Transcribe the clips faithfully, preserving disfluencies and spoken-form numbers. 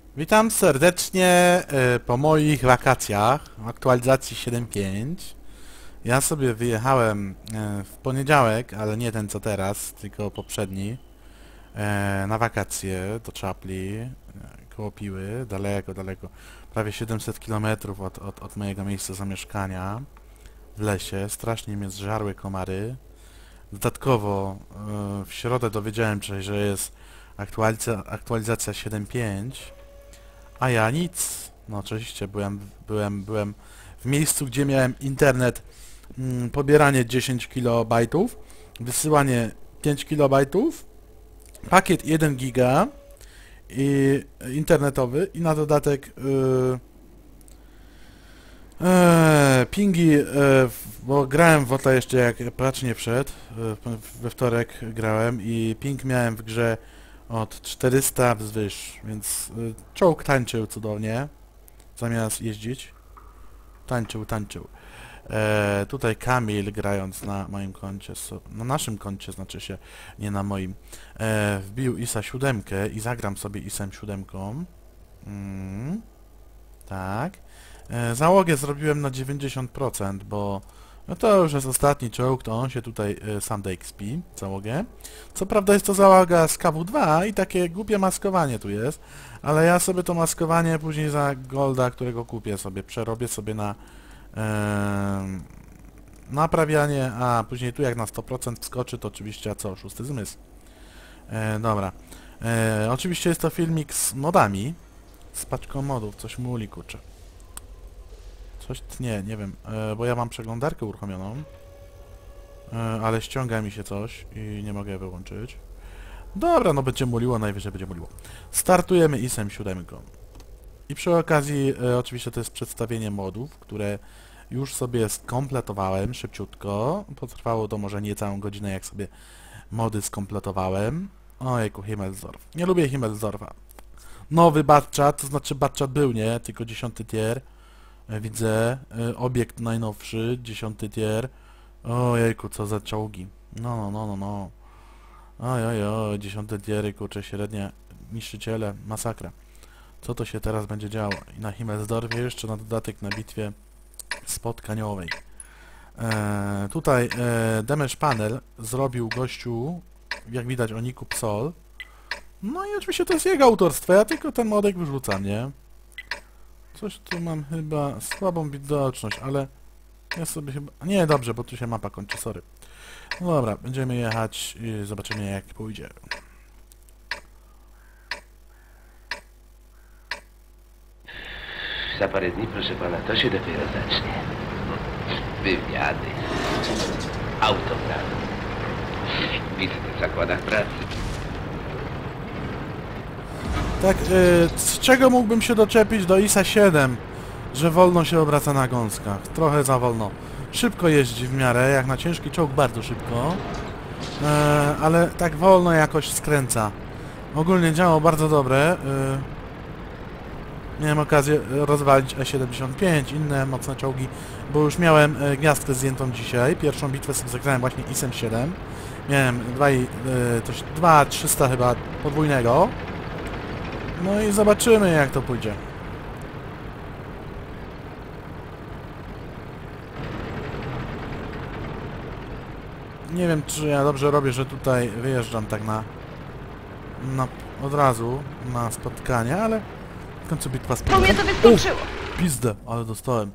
Witam serdecznie y, po moich wakacjach w aktualizacji siedem pięć. Ja sobie wyjechałem y, w poniedziałek, ale nie ten co teraz, tylko poprzedni, y, na wakacje do Czapli, y, koło Piły, daleko, daleko, prawie siedemset kilometrów od, od, od mojego miejsca zamieszkania w lesie. Strasznie mnie zżarły komary. Dodatkowo y, w środę dowiedziałem się, że jest aktualizacja, aktualizacja siedem pięć. A ja nic. No oczywiście byłem, byłem, byłem w miejscu, gdzie miałem internet, mm, pobieranie dziesięć kilobajtów, wysyłanie pięć kilobajtów, pakiet jeden giga i internetowy i na dodatek yy, yy, pingi, yy, bo grałem w Wota jeszcze jak patch nie wszedł, yy, we wtorek grałem i ping miałem w grze od czterysta wzwyż, więc y, czołg tańczył cudownie, zamiast jeździć. Tańczył, tańczył. E, tutaj Kamil, grając na moim koncie, so, na naszym koncie, znaczy się, nie na moim, e, wbił I S A siedem i zagram sobie I S A siedem. Mm, tak. E, załogę zrobiłem na dziewięćdziesiąt procent, bo no to już jest ostatni czołg, to on się tutaj y, sam da X P, załogę. Co prawda jest to załoga z K W dwa i takie głupie maskowanie tu jest, ale ja sobie to maskowanie później za golda, którego kupię sobie, przerobię sobie na yy, naprawianie, a później tu jak na sto procent wskoczy, to oczywiście, a co, szósty zmysł. E, dobra. E, oczywiście jest to filmik z modami, z paczką modów, coś muli, kurczę. Coś tnie, nie wiem, e, bo ja mam przeglądarkę uruchomioną, e, ale ściąga mi się coś i nie mogę wyłączyć. Dobra, no będzie muliło, najwyżej będzie muliło. Startujemy I S A siedem. I przy okazji, e, oczywiście to jest przedstawienie modów, które już sobie skompletowałem szybciutko. Potrwało to może nie całą godzinę, jak sobie mody skompletowałem. Ojejku, Himmelsdorf. Nie lubię Himmelsdorfa. Nowy batchat, to znaczy batchat był, nie? Tylko dziesiąty tier. Widzę, y, obiekt najnowszy, dziesiąty tier. Ojejku, co za czołgi. No, no, no, no, no. Oj, oj, oj, dziesiąty tier, kurczę, średnie niszczyciele, masakra. Co to się teraz będzie działo? I na Himmelsdorfie jeszcze na dodatek na bitwie spotkaniowej. E, tutaj e, damage panel zrobił gościu, jak widać, o niku Psol. No i oczywiście to jest jego autorstwo, ja tylko ten modek wyrzucam, nie? Coś tu mam chyba słabą widoczność, ale ja sobie chyba... Nie, dobrze, bo tu się mapa kończy, sorry. No dobra, będziemy jechać i zobaczymy jak pójdzie. Za parę dni, proszę pana, to się dopiero zacznie. Wywiady, autograf, wizyty w zakładach pracy. Tak, yy, z czego mógłbym się doczepić do I S A siedem? Że wolno się obraca na gąskach. Trochę za wolno. Szybko jeździ w miarę, jak na ciężki czołg bardzo szybko. Yy, ale tak wolno jakoś skręca. Ogólnie działo bardzo dobre. Yy, miałem okazję rozwalić E siedemdziesiąt pięć, inne mocne czołgi, bo już miałem yy, gwiazdkę zdjętą dzisiaj. Pierwszą bitwę sobie zagrałem właśnie I S A siedem. Miałem dwa trzysta chyba podwójnego. No i zobaczymy jak to pójdzie. Nie wiem czy ja dobrze robię, że tutaj wyjeżdżam tak na, na od razu na spotkanie, ale w końcu bitwa Bo mnie to wyskoczyło. Pizdę, ale dostałem.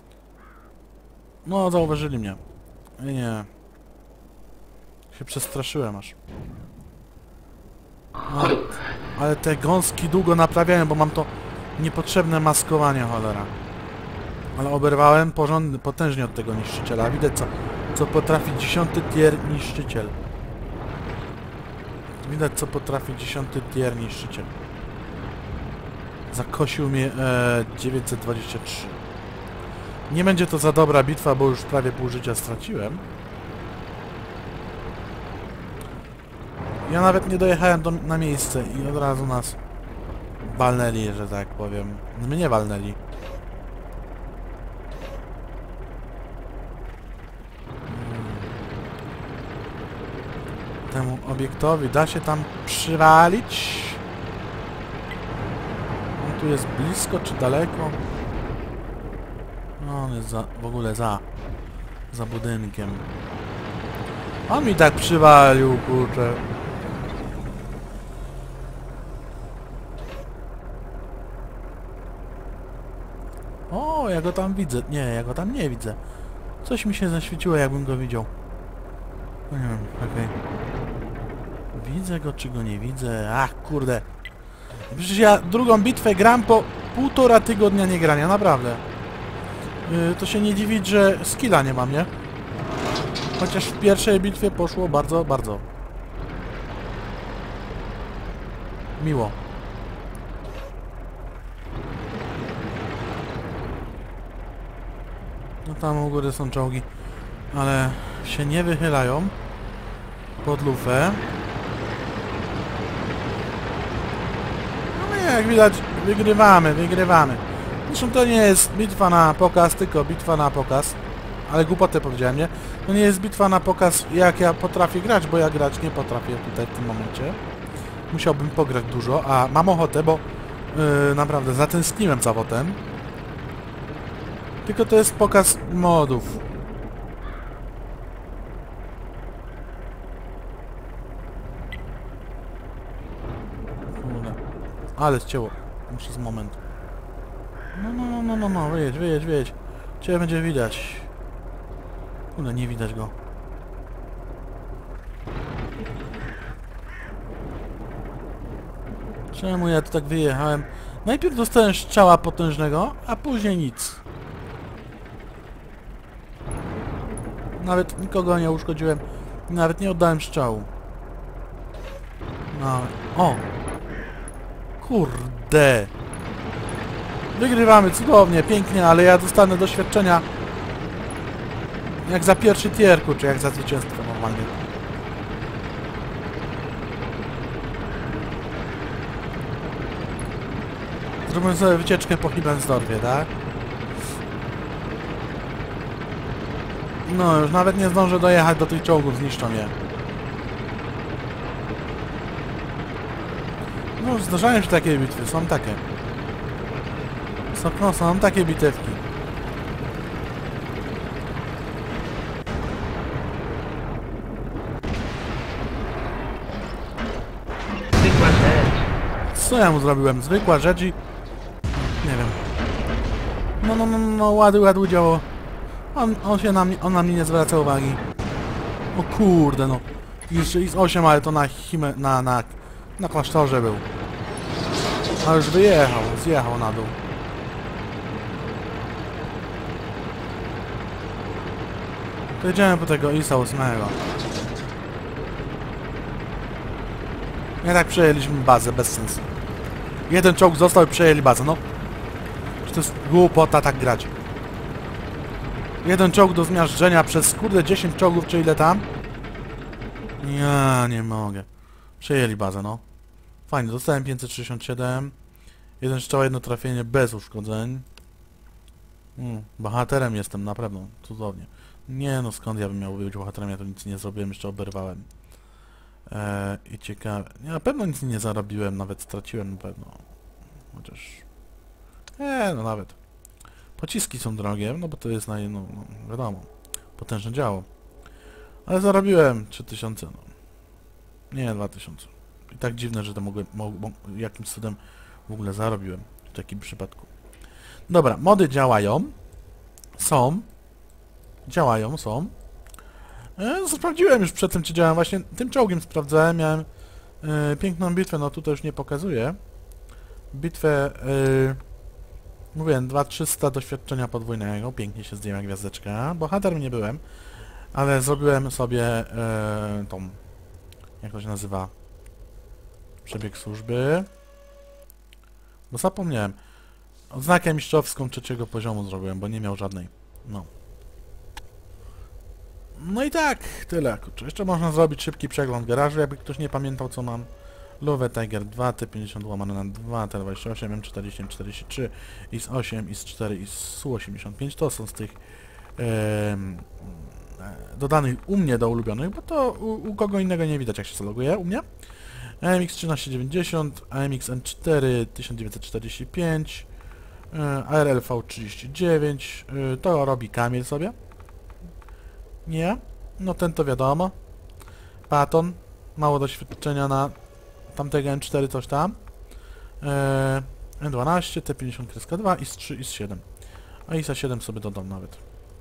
No, zauważyli mnie. Nie, nie. Się przestraszyłem aż. No, ale te gąski długo naprawiają, bo mam to niepotrzebne maskowanie, cholera. Ale oberwałem porządny, potężnie od tego niszczyciela. Widać co, co potrafi dziesiąty tier niszczyciel. Widać co potrafi dziesiąty tier niszczyciel. Zakosił mnie e, dziewięćset dwadzieścia trzy. Nie będzie to za dobra bitwa, bo już prawie pół życia straciłem. Ja nawet nie dojechałem do, na miejsce i od razu nas walnęli, że tak powiem. Mnie walnęli. Temu obiektowi da się tam przywalić? tu jest blisko czy daleko? No, on jest za, w ogóle za, za budynkiem. On mi tak przywalił, kurczę. O, ja go tam widzę. Nie, ja go tam nie widzę. Coś mi się zaświeciło, jakbym go widział. No nie wiem, okej. Okay. Widzę go, czy go nie widzę? Ach, kurde. Przecież ja drugą bitwę gram po półtora tygodnia nie grania, naprawdę. Yy, to się nie dziwić, że skilla nie mam, nie? Chociaż w pierwszej bitwie poszło bardzo, bardzo miło. No tam u góry są czołgi, ale się nie wychylają pod lufę. No i jak widać wygrywamy, wygrywamy. Zresztą to nie jest bitwa na pokaz, tylko bitwa na pokaz. Ale głupotę powiedziałem, nie? To nie jest bitwa na pokaz, jak ja potrafię grać, bo ja grać nie potrafię tutaj w tym momencie. Musiałbym pograć dużo, a mam ochotę, bo yy, naprawdę zatęskniłem za wotem. Tylko to jest pokaz modów. Kurde. Ale zcięło. Muszę z momentu. No, no, no, no, no, no, wyjedź, wyjedź, wyjedź. Ciebie będzie widać. Kurde, nie widać go. Czemu ja tu tak wyjechałem? Najpierw dostałem strzała potężnego, a później nic. Nawet nikogo nie uszkodziłem. Nawet nie oddałem strzału. No. O! Kurde! Wygrywamy cudownie, pięknie, ale ja dostanę doświadczenia jak za pierwszy tier, czy jak za zwycięstwo normalnie. Zrobimy sobie wycieczkę po Himmelsdorfie, tak? No, już nawet nie zdążę dojechać do tych czołgów, zniszczą je. No, zdarzają się takie bitwy, są takie. Są, no, są takie bitewki. Zwykła rzecz. Co ja mu zrobiłem? Zwykła rzecz i... Nie wiem. No, no, no, no, ładuj, ładuj działo. On, on się na mnie, on na mnie nie zwraca uwagi. O kurde, no. Jeszcze jest osiem, ale to na Hime, na, na, na klasztorze był. A już wyjechał, zjechał na dół. To jedziemy po tego Isa ósmego. Nie tak przejęliśmy bazę, bez sensu. Jeden czołg został i przejęli bazę, no. Czy to jest głupota tak grać? Jeden czołg do zmiażdżenia przez kurde dziesięć czołgów, czy ile tam? Ja nie mogę. Przejęli bazę, no. Fajnie, dostałem pięćset sześćdziesiąt siedem. Jeden strzał, jedno trafienie bez uszkodzeń. Mm, bohaterem jestem, naprawdę, cudownie. Nie no, skąd ja bym miał być bohaterem, ja to nic nie zrobiłem, jeszcze oberwałem. Eee, I ciekawe. Ja na pewno nic nie zarobiłem, nawet straciłem na pewno. Chociaż... Eee, no nawet. Pociski są drogie, no bo to jest na no, no wiadomo, potężne działo. Ale zarobiłem trzy tysiące, no. Nie, dwa tysiące. I tak dziwne, że to mogłem, mogłem, jakimś cudem w ogóle zarobiłem w takim przypadku. Dobra, mody działają. Są. Działają, są. E, sprawdziłem już przed tym, czy działają. Właśnie tym czołgiem sprawdzałem. Miałem e, piękną bitwę, no tutaj już nie pokazuję. Bitwę... E, Mówiłem, dwa tysiące trzysta doświadczenia podwójnego, pięknie się zdjęła gwiazdeczka. Bohaterem nie byłem, ale zrobiłem sobie e, tą, jak to się nazywa, przebieg służby. Bo zapomniałem. Odznakę mistrzowską trzeciego poziomu zrobiłem, bo nie miał żadnej. No. No i tak, tyle. Kurczę. Jeszcze można zrobić szybki przegląd garażu, jakby ktoś nie pamiętał co mam. Lowe Tiger dwa, T pięćdziesiąt łamane na dwa, T dwadzieścia osiem, M czterdzieści, M czterdzieści trzy, I S osiem, I S cztery, I S U osiemdziesiąt pięć. To są z tych e, dodanych u mnie do ulubionych, bo to u, u kogo innego nie widać jak się zaloguje, u mnie. A M X trzynaście dziewięćdziesiąt, A M X N cztery tysiąc dziewięćset czterdzieści pięć, A R L V trzydzieści dziewięć, to robi Kamil sobie. Nie? No ten to wiadomo. Patton, mało doświadczenia na tamtego N cztery coś tam. N dwanaście, T pięćdziesiąt dwa, I S trzy, I S siedem. A I S siedem sobie dodam nawet.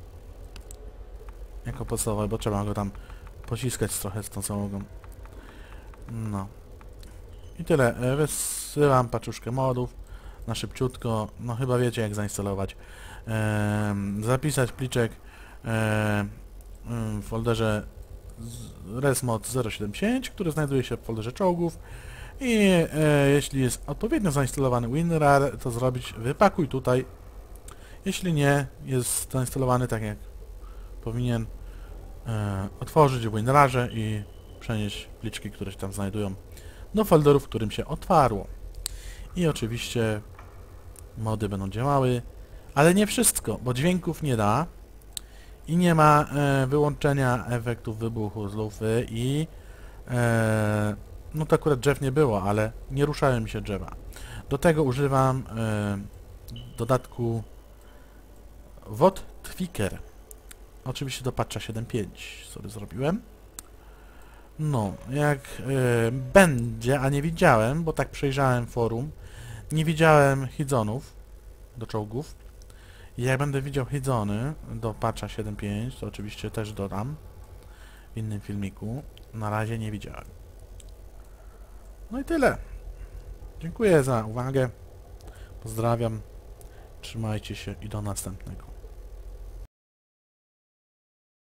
Jako podstawowe, bo trzeba go tam pociskać trochę z tą załogą. No. I tyle. E, Wysyłam paczuszkę modów na szybciutko. No chyba wiecie jak zainstalować. E, zapisać pliczek e, w folderze resmod zero siedem pięć, który znajduje się w folderze czołgów. I e, jeśli jest odpowiednio zainstalowany WinRAR, to zrobić wypakuj tutaj. Jeśli nie jest zainstalowany tak jak powinien, e, otworzyć w WinRARze i przenieść pliczki, które się tam znajdują, do folderu, w którym się otwarło. I oczywiście mody będą działały, ale nie wszystko, bo dźwięków nie da i nie ma e, wyłączenia efektów wybuchu z lufy i e, no to akurat drzew nie było, ale nie ruszają mi się drzewa. Do tego używam e, dodatku W O T Tweaker. Oczywiście do patcha siedem pięć sobie zrobiłem. No, jak y, będzie, a nie widziałem, bo tak przejrzałem forum, nie widziałem hidzonów do czołgów. I jak będę widział hidzony do patcha siedem pięć, to oczywiście też dodam w innym filmiku. Na razie nie widziałem. No i tyle. Dziękuję za uwagę. Pozdrawiam. Trzymajcie się i do następnego.